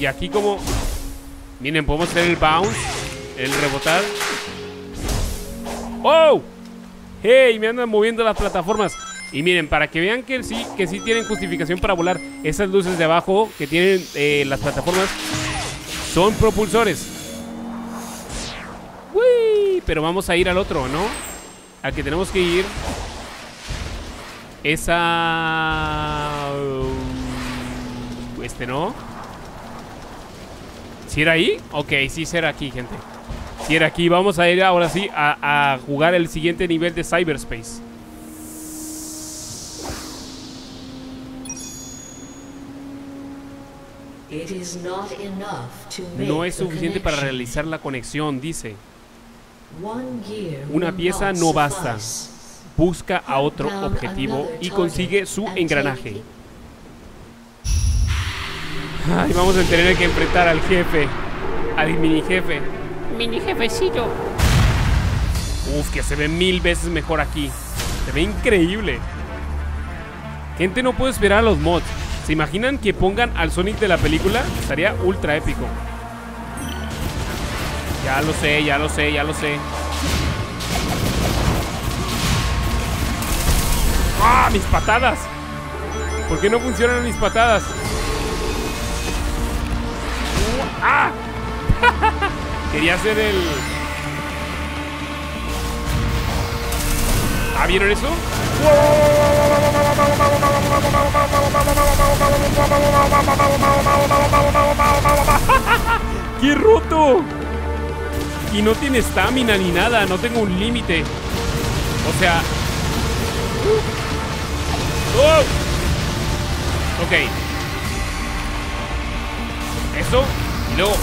Y aquí como... Miren, podemos hacer el bounce, el rebotar. ¡Oh! ¡Hey! Me andan moviendo las plataformas. Y miren, para que vean que sí tienen justificación para volar, esas luces de abajo que tienen las plataformas son propulsores. ¡Uy! Pero vamos a ir al otro, ¿no? Al que tenemos que ir es a... ¿no? ¿Sí era ahí? Ok, sí será aquí, gente. Sí era aquí. Vamos a ir ahora sí a jugar el siguiente nivel de Cyberspace. No es suficiente para realizar la conexión, dice. Una pieza no basta. Busca a otro objetivo y consigue su engranaje. Ay, vamos a tener que enfrentar al jefe. Al mini jefe. Mini jefecillo. Uf, que se ve 1000 veces mejor aquí. Se ve increíble. Gente, no puedo esperar a los mods. ¿Se imaginan que pongan al Sonic de la película? Estaría ultra épico. Ya lo sé, ya lo sé, ya lo sé. ¡Ah! ¡Mis patadas! ¿Por qué no funcionan mis patadas? ¡Ah! Quería hacer el... ¿Ah, vieron eso? ¡Qué roto! Y no tiene estamina ni nada. No tengo un límite. O sea... ¡Oh! Ok. Eso. Y luego...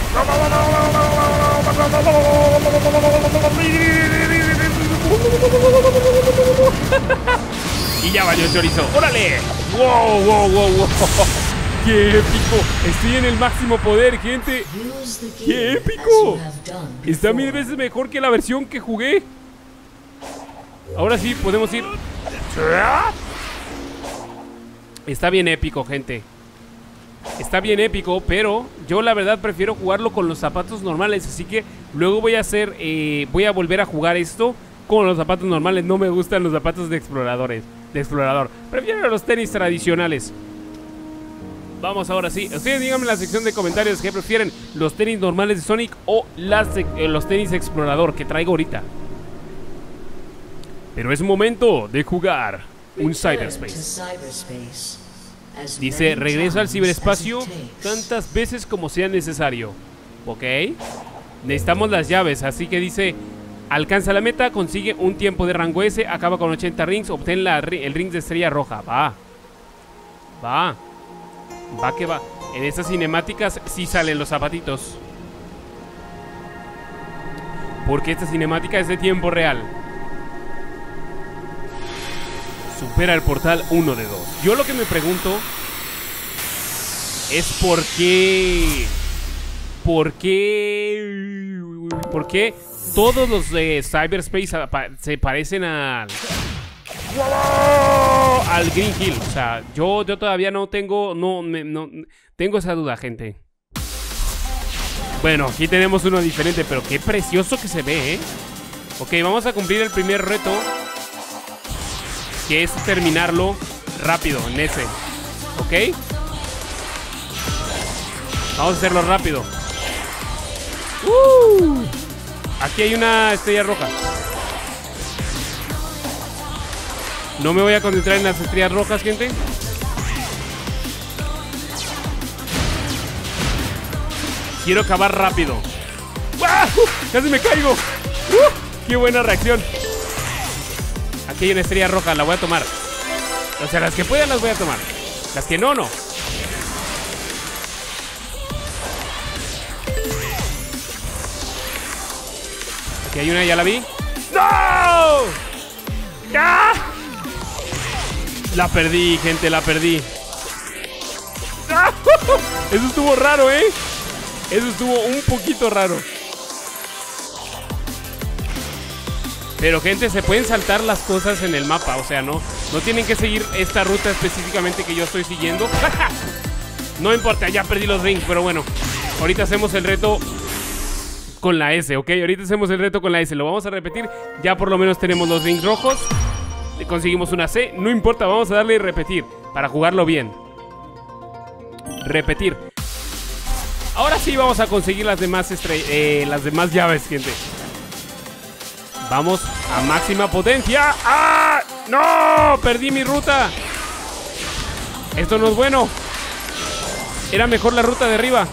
Y ya valió el chorizo. ¡Órale! ¡Wow, wow, wow, wow! ¡Qué épico! Estoy en el máximo poder, gente. ¡Qué épico! Está 1000 veces mejor que la versión que jugué. Ahora sí, podemos ir. Está bien épico, gente. Está bien épico, pero yo la verdad prefiero jugarlo con los zapatos normales. Así que luego voy a hacer, voy a volver a jugar esto con los zapatos normales. No me gustan los zapatos de explorador. Prefiero los tenis tradicionales. Vamos ahora sí. Ustedes díganme en la sección de comentarios que prefieren, los tenis normales de Sonic o los tenis explorador que traigo ahorita. Pero es momento de jugar un Cyberspace. Dice, regresa al ciberespacio tantas veces como sea necesario. Ok. Necesitamos las llaves, así que dice, alcanza la meta, consigue un tiempo de rango S, acaba con 80 rings, obtén el ring de estrella roja. Va que va. En estas cinemáticas sí salen los zapatitos, porque esta cinemática es de tiempo real. Supera el portal 1 de 2. Yo lo que me pregunto es por qué todos los de Cyberspace se parecen al Green Hill. O sea, yo todavía no tengo, no tengo esa duda, gente. Bueno, aquí tenemos uno diferente, pero qué precioso que se ve, ¿eh? Ok, vamos a cumplir el primer reto, que es terminarlo rápido en ese. ¿Ok? Vamos a hacerlo rápido. Aquí hay una estrella roja. No me voy a concentrar en las estrellas rojas, gente. Quiero acabar rápido. ¡Casi me caigo! ¡Qué buena reacción! Aquí hay una estrella roja, la voy a tomar. O sea, las que puedan las voy a tomar. Las que no, no. Aquí hay una, ya la vi. ¡No! ¡Ah! La perdí, gente, la perdí. ¡Ah! Eso estuvo raro, ¿eh? Eso estuvo un poquito raro. Pero, gente, se pueden saltar las cosas en el mapa. O sea, no tienen que seguir esta ruta específicamente que yo estoy siguiendo. No importa, ya perdí los rings, pero bueno. Ahorita hacemos el reto con la S, ¿ok? Ahorita hacemos el reto con la S. Lo vamos a repetir. Ya por lo menos tenemos los rings rojos. Conseguimos una C. No importa, vamos a darle y repetir para jugarlo bien. Repetir. Ahora sí vamos a conseguir las demás llaves, gente. Vamos a máxima potencia. ¡Ah! ¡No! Perdí mi ruta. Esto no es bueno. Era mejor la ruta de arriba.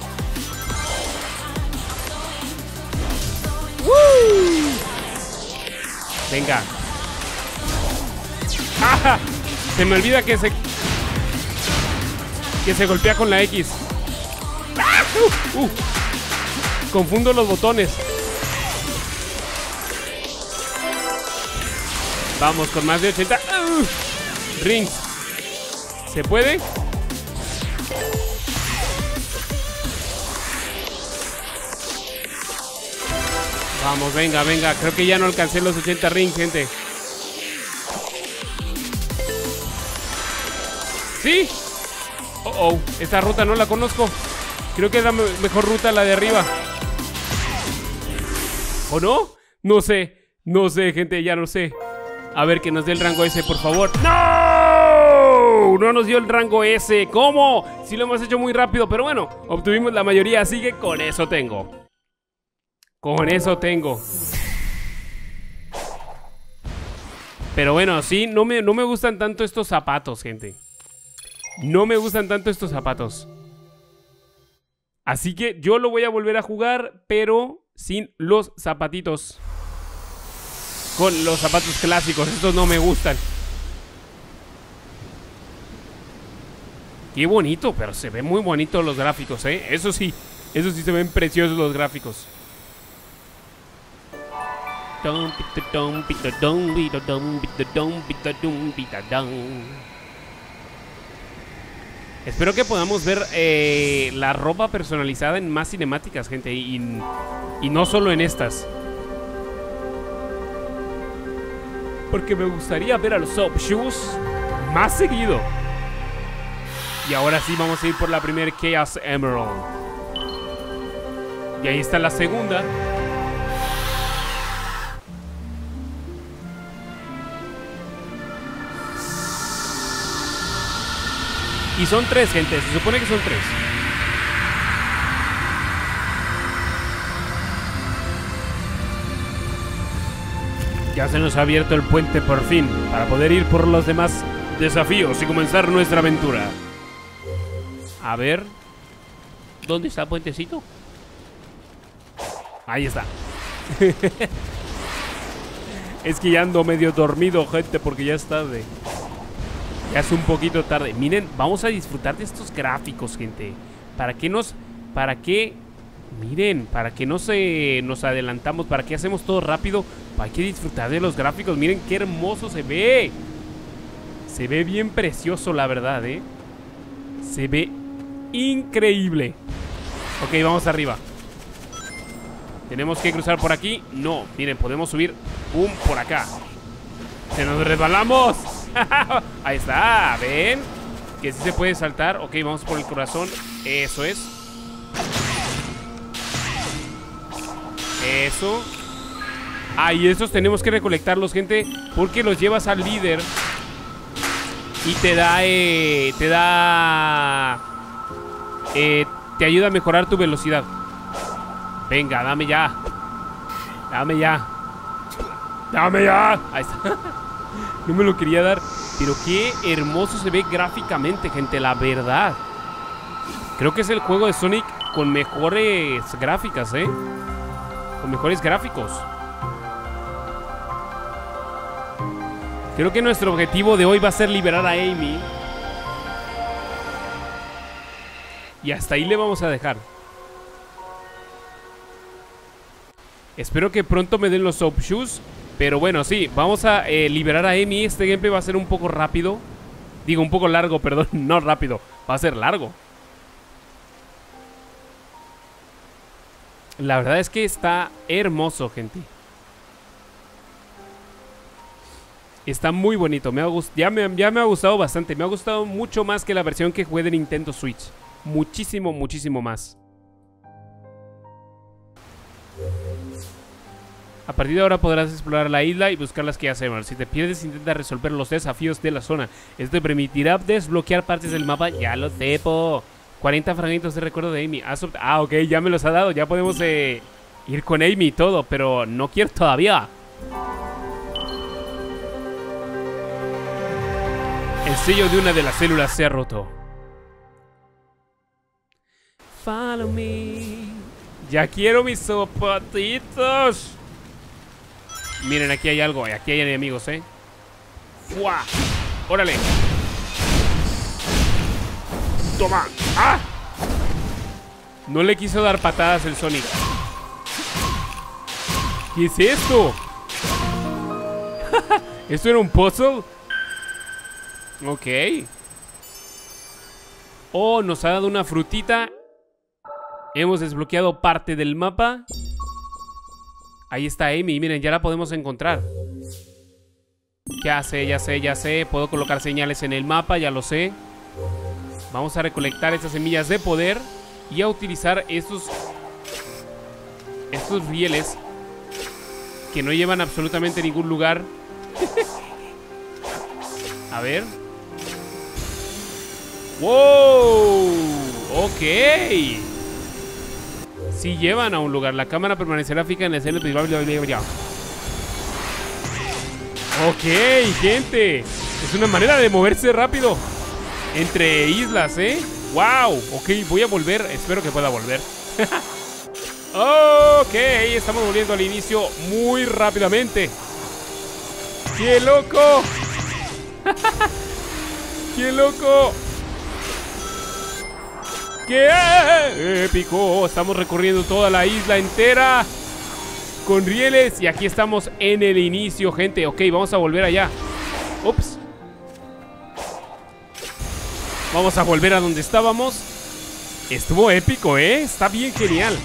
¡Woo! Venga. ¡Ah! Se me olvida que se golpea con la X. ¡Ah! Confundo los botones. Vamos con más de 80 rings. ¿Se puede? Vamos, venga, venga. Creo que ya no alcancé los 80 rings, gente. ¿Sí? Oh, esta ruta no la conozco. Creo que es la mejor ruta la de arriba. ¿O no? No sé. No sé, gente, ya no sé. A ver, que nos dé el rango S, por favor. ¡No! No nos dio el rango S. ¿Cómo? Sí lo hemos hecho muy rápido, pero bueno, obtuvimos la mayoría, así que con eso tengo. Con eso tengo. Pero bueno, sí, no me gustan tanto estos zapatos, gente. No me gustan tanto estos zapatos. Así que yo lo voy a volver a jugar, pero sin los zapatitos. Con los zapatos clásicos, estos no me gustan. Qué bonito, pero se ven muy bonitos los gráficos, ¿eh? Eso sí se ven preciosos los gráficos. Espero que podamos ver la ropa personalizada en más cinemáticas, gente, y no solo en estas. Porque me gustaría ver a los Soap Shoes más seguido. Y ahora sí vamos a ir por la primera Chaos Emerald. Y ahí está la segunda. Y son 3, gente, se supone que son 3. Ya se nos ha abierto el puente por fin, para poder ir por los demás desafíos y comenzar nuestra aventura. A ver, ¿dónde está el puentecito? Ahí está. Es que ya ando medio dormido, gente, porque ya es tarde. Ya es un poquito tarde. Miren, vamos a disfrutar de estos gráficos, gente. Miren, para que no nos adelantamos, para que hacemos todo rápido. Hay que disfrutar de los gráficos. Miren qué hermoso se ve. Se ve bien precioso, la verdad, ¿eh? Se ve increíble. Ok, vamos arriba. Tenemos que cruzar por aquí. No, miren, podemos subir por acá. ¡Se nos resbalamos! Ahí está, ¿ven? Que sí se puede saltar. Ok, vamos por el corazón. Eso es. Eso. Y estos tenemos que recolectarlos, gente, porque los llevas al líder y te ayuda a mejorar tu velocidad. Venga, dame ya. Dame ya. Dame ya. Ahí está. No me lo quería dar. Pero qué hermoso se ve gráficamente, gente, la verdad. Creo que es el juego de Sonic con mejores gráficas, ¿eh? Con mejores gráficos. Creo que nuestro objetivo de hoy va a ser liberar a Amy. Y hasta ahí le vamos a dejar. Espero que pronto me den los Soap Shoes. Pero bueno, sí, vamos a liberar a Amy. Este gameplay va a ser un poco rápido. Digo, un poco largo, perdón. No rápido, va a ser largo. La verdad es que está hermoso, gente. Está muy bonito, ya me ha gustado bastante. Me ha gustado mucho más que la versión que jugué de Nintendo Switch. muchísimo, muchísimo más. A partir de ahora podrás explorar la isla y buscar las que hacemos. Si te pierdes, intenta resolver los desafíos de la zona. Esto te permitirá desbloquear partes del mapa. Ya lo sepo. 40 fragmentos de recuerdo de Amy. Ah, ok, ya me los ha dado. Ya podemos ir con Amy y todo, pero no quiero todavía. El sello de una de las células se ha roto. Follow me. Ya quiero mis zapatitos. Miren, aquí hay algo. Aquí hay enemigos, ¡Fua! ¡Órale! ¡Toma! ¡Ah! No le quiso dar patadas el Sonic. ¿Qué es esto? ¿Esto era un puzzle? Ok. Oh, nos ha dado una frutita. Hemos desbloqueado parte del mapa. Ahí está Amy, miren, ya la podemos encontrar. Ya sé, ya sé, ya sé. Puedo colocar señales en el mapa, ya lo sé. Vamos a recolectar estas semillas de poder y a utilizar estos rieles que no llevan absolutamente a ningún lugar. A ver. ¡Wow! Ok. Si llevan a un lugar, la cámara permanecerá fija en la escena principal. Ok, gente. Es una manera de moverse rápido entre islas, ¡Wow! Ok, voy a volver. Espero que pueda volver. Ok, estamos volviendo al inicio muy rápidamente. ¡Qué loco! ¡Qué loco! ¡Qué épico! Estamos recorriendo toda la isla entera con rieles y aquí estamos en el inicio, gente. Ok, vamos a volver allá. Ups. Vamos a volver a donde estábamos. Estuvo épico, Está bien genial.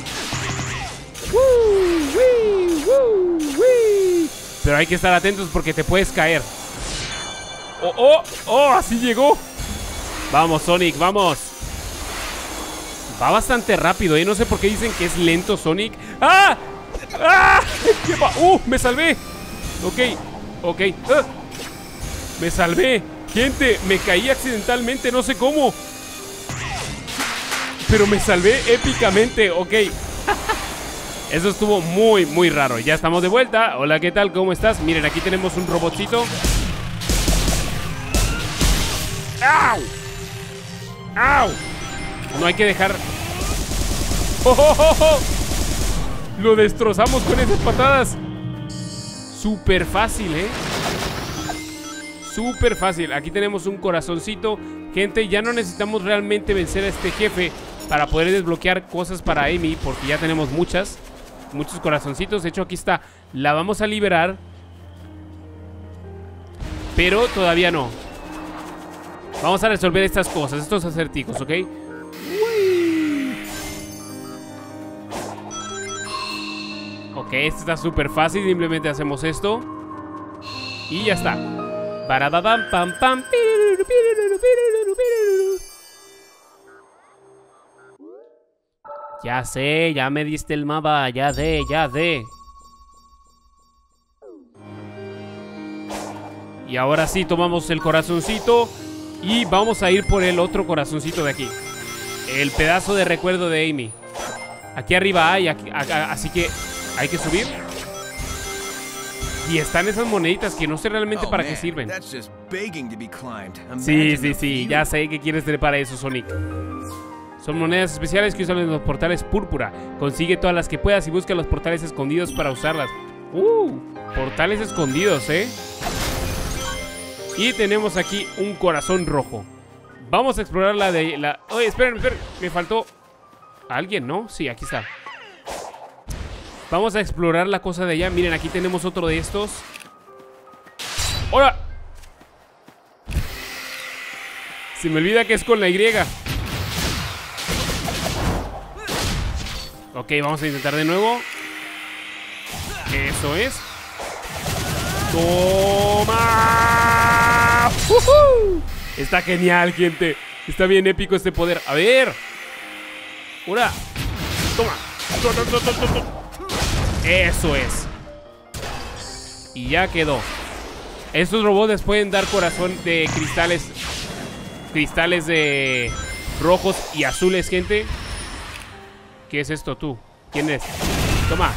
Pero hay que estar atentos porque te puedes caer. ¡Oh! Así llegó. Vamos, Sonic, vamos. Va bastante rápido, No sé por qué dicen que es lento Sonic. ¡Ah! ¡Ah! ¿Qué va? Me salvé. Ok. Me salvé. Gente, me caí accidentalmente, no sé cómo. Pero me salvé épicamente, ok. Eso estuvo muy, muy raro. Ya estamos de vuelta. Hola, ¿qué tal? ¿Cómo estás? Miren, aquí tenemos un robotcito. ¡Au! ¡Au! No hay que dejar... ¡Oh! Lo destrozamos con esas patadas. Súper fácil, Súper fácil. Aquí tenemos un corazoncito. Gente, ya no necesitamos realmente vencer a este jefe para poder desbloquear cosas para Amy, porque ya tenemos muchos corazoncitos. De hecho, aquí está. La vamos a liberar, pero todavía no. Vamos a resolver estas cosas, estos acertijos, ¿ok? Ok, esto está súper fácil. Simplemente hacemos esto y ya está. Ya sé, ya me diste el mapa. Ya sé. Y ahora sí, tomamos el corazoncito y vamos a ir por el otro corazoncito de aquí. El pedazo de recuerdo de Amy. Aquí arriba hay, así que hay que subir. Y están esas moneditas que no sé realmente para qué sirven. Sí, ya sé que quieres tener para eso, Sonic. Son monedas especiales que usan en los portales púrpura. Consigue todas las que puedas y busca los portales escondidos para usarlas. Portales escondidos, Y tenemos aquí un corazón rojo. Vamos a explorar la de la... Oye, esperen, me faltó alguien, ¿no? Sí, aquí está. Vamos a explorar la cosa de allá. Miren, aquí tenemos otro de estos. ¡Hola! Se me olvida que es con la Y. Ok, vamos a intentar de nuevo. Eso es. ¡Toma! Está genial, gente. Está bien épico este poder. A ver. Ahora. Toma. Eso es. Y ya quedó. Estos robots pueden dar corazón de cristales. Cristales de rojos y azules, gente. ¿Qué es esto tú? ¿Quién eres? Toma.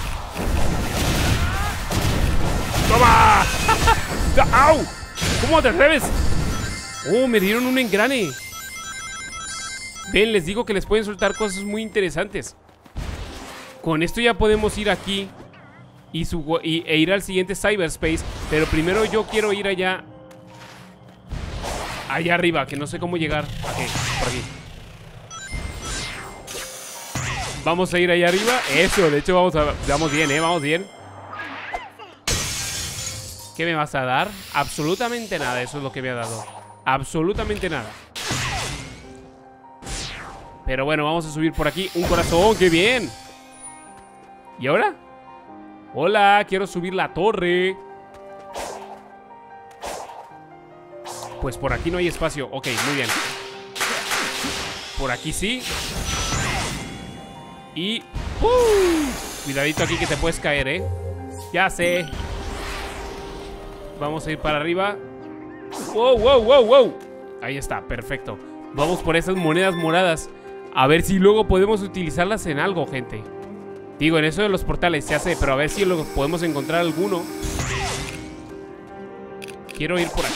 ¡Toma! ¡Au! ¿Cómo te atreves? Oh, me dieron un engrane. Ven, les digo que les pueden soltar cosas muy interesantes. Con esto ya podemos ir aquí e ir al siguiente cyberspace. Pero primero yo quiero ir allá. Allá arriba, que no sé cómo llegar. Ok, por aquí. Vamos a ir allá arriba. Eso, de hecho vamos bien, vamos bien. ¿Qué me vas a dar? Absolutamente nada, eso es lo que me ha dado. Absolutamente nada. Pero bueno, vamos a subir por aquí. Un corazón, ¡qué bien! ¿Y ahora? Hola, quiero subir la torre. Pues por aquí no hay espacio. Ok, muy bien. Por aquí sí. Y... cuidadito aquí que te puedes caer, Ya sé. Vamos a ir para arriba. ¡Wow, wow, wow, wow! Ahí está, perfecto. Vamos por esas monedas moradas. A ver si luego podemos utilizarlas en algo, gente. Digo, en eso de los portales se hace, pero a ver si luego podemos encontrar alguno. Quiero ir por aquí.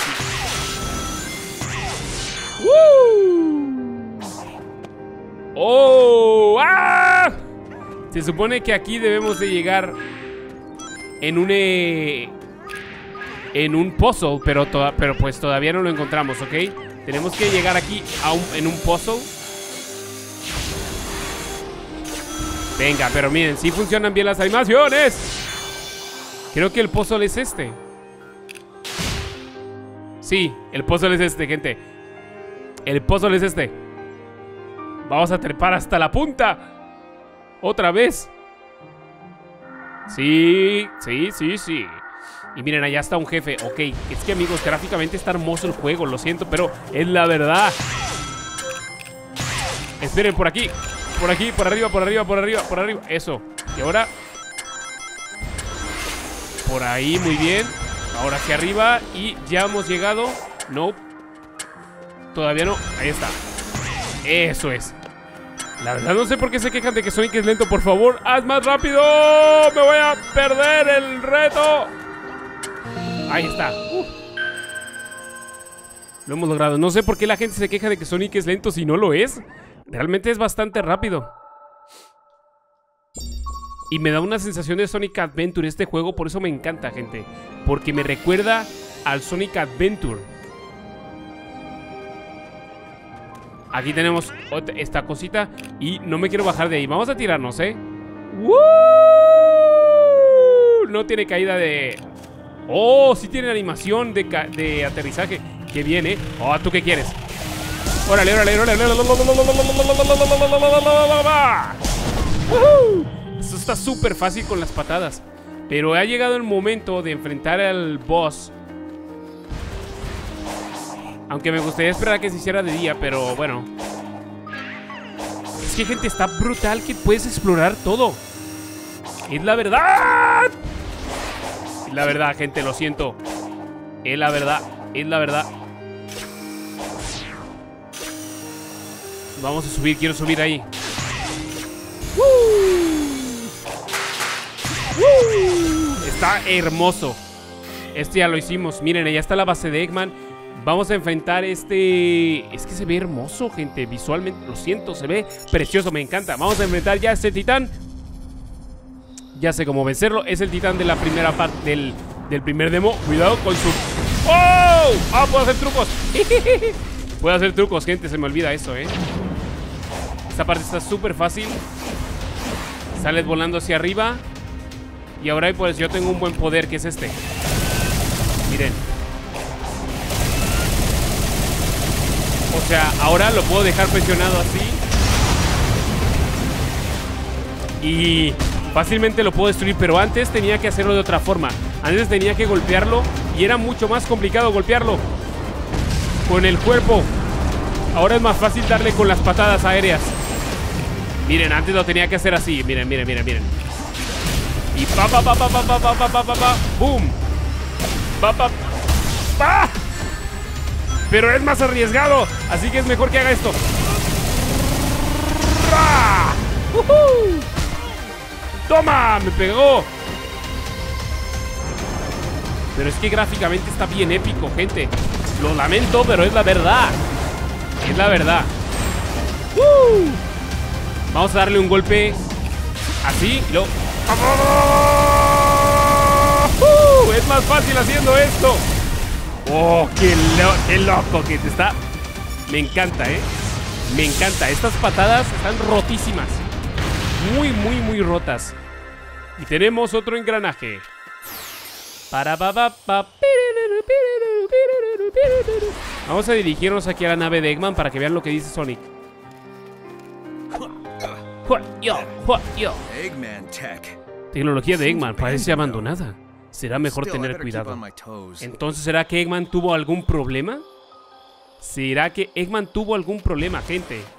¡Oh! ¡Ah! Se supone que aquí debemos de llegar en un puzzle, pero pues todavía no lo encontramos, ¿ok? Tenemos que llegar aquí en un puzzle. Venga, pero miren, sí funcionan bien las animaciones. Creo que el puzzle es este. Sí, el puzzle es este, gente. El puzzle es este. Vamos a trepar hasta la punta. Otra vez. Sí, sí, sí, sí. Y miren, allá está un jefe. Ok, es que amigos, gráficamente está hermoso el juego. Lo siento, pero es la verdad. Esperen, por aquí. Por aquí, por arriba, por arriba, por arriba, por arriba. Eso. Y ahora por ahí, muy bien. Ahora hacia arriba. Y ya hemos llegado. No. Todavía no. Ahí está. Eso es. La verdad no sé por qué se quejan de que Sonic es lento. Por favor, haz más rápido. Me voy a perder el reto. Ahí está. Lo hemos logrado. No sé por qué la gente se queja de que Sonic es lento si no lo es. Realmente es bastante rápido. Y me da una sensación de Sonic Adventure este juego. Por eso me encanta, gente. Porque me recuerda al Sonic Adventure. Aquí tenemos esta cosita. Y no me quiero bajar de ahí. Vamos a tirarnos, ¡Woo! No tiene caída de... Oh, sí tiene animación de aterrizaje. Qué bien, Oh, ¿tú qué quieres? Órale, órale, órale. Esto está súper fácil con las patadas. Pero ha llegado el momento de enfrentar al boss. Aunque me gustaría esperar a que se hiciera de día, pero bueno. Es que, gente, está brutal que puedes explorar todo. Es la verdad. Es la verdad, gente, lo siento. Es la verdad, es la verdad. Vamos a subir, quiero subir ahí. Está hermoso. Este ya lo hicimos. Miren, allá está la base de Eggman. Vamos a enfrentar este... Es que se ve hermoso, gente. Visualmente, lo siento, se ve precioso, me encanta. Vamos a enfrentar ya a este titán. Ya sé cómo vencerlo. Es el titán de la primera parte del primer demo. Cuidado con su... ¡Oh! ¡Ah, puedo hacer trucos! Puedo hacer trucos, gente, se me olvida eso, Esta parte está súper fácil. Sales volando hacia arriba. Y ahora pues yo tengo un buen poder, que es este. Miren. O sea, ahora lo puedo dejar presionado así. Y fácilmente lo puedo destruir. Pero antes tenía que hacerlo de otra forma. Antes tenía que golpearlo. Y era mucho más complicado golpearlo con el cuerpo. Ahora es más fácil darle con las patadas aéreas. Miren, antes lo tenía que hacer así. Miren, miren, miren, miren. Y pa, pa, pa, pa, pa, pa, pa, pa, pa, pa, pa. ¡Boom! Pa, pa, pa. Pero es más arriesgado, así que es mejor que haga esto. ¡Ah! ¡Toma! ¡Me pegó! Pero es que gráficamente está bien épico, gente. Lo lamento, pero es la verdad. Es la verdad. Vamos a darle un golpe así y luego... Es más fácil haciendo esto. ¡Oh, qué loco que te está! Me encanta, ¿eh? Me encanta. Estas patadas están rotísimas. Muy, muy, muy rotas. Y tenemos otro engranaje. Vamos a dirigirnos aquí a la nave de Eggman para que vean lo que dice Sonic. Tecnología de Eggman parece abandonada. Será mejor tener cuidado. Entonces, ¿será que Eggman tuvo algún problema? ¿Será que Eggman tuvo algún problema, gente?